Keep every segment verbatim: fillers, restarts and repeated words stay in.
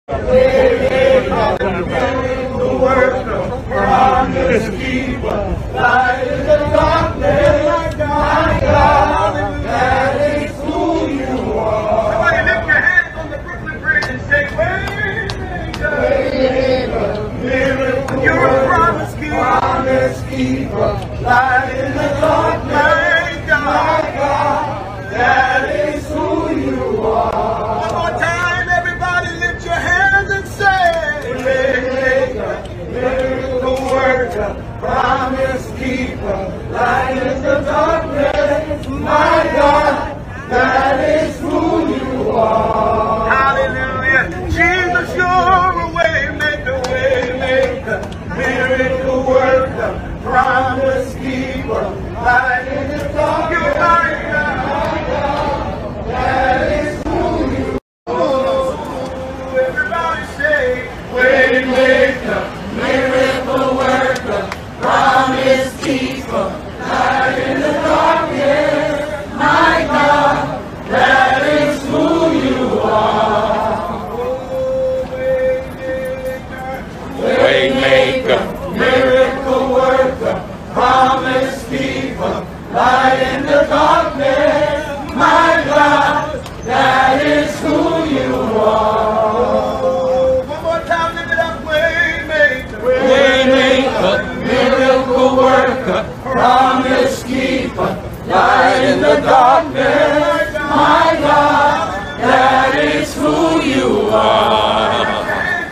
The worker, promise keeper, light in the darkness, my God, that is who you are. Somebody lift your hands on the Brooklyn Bridge and say, Waymaker, Waymaker, miracle, you're a promise keeper, promise keeper, light in the darkness, my God, my God, that is who you are. One more time, everybody lift your hands and say, Waymaker, miracle worker, promise keeper, light in the darkness, my God, that is who you are. Hallelujah. Jesus, you're a waymaker, waymaker, miracle worker, promise keeper, light in the darkness, my God, that is who you are. Everybody say, waymaker, miracle worker, promise keeper, light in the darkness, my God, that is who you are. Waymaker, miracle worker, promise keeper, light in the darkness, my God, that is who you are. One more time, lift it up, waymaker, waymaker, miracle worker, promise keeper, light in the darkness, my God, that is who you are.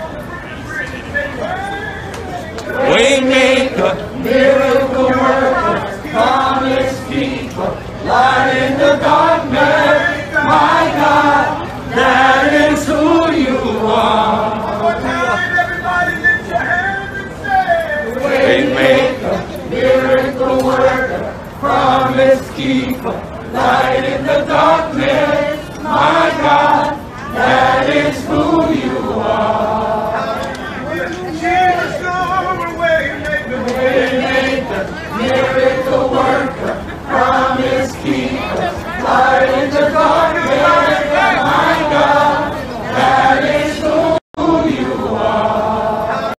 Waymaker, miracle worker, promise keeper, light in the darkness, my God, that is who you are. One more time, everybody lift your hands and say, Waymaker, miracle worker, promise keeper, light in the darkness, my God, that is who you are. Jesus, you're a waymaker, waymaker, miracle worker, promise keeper, light in the darkness.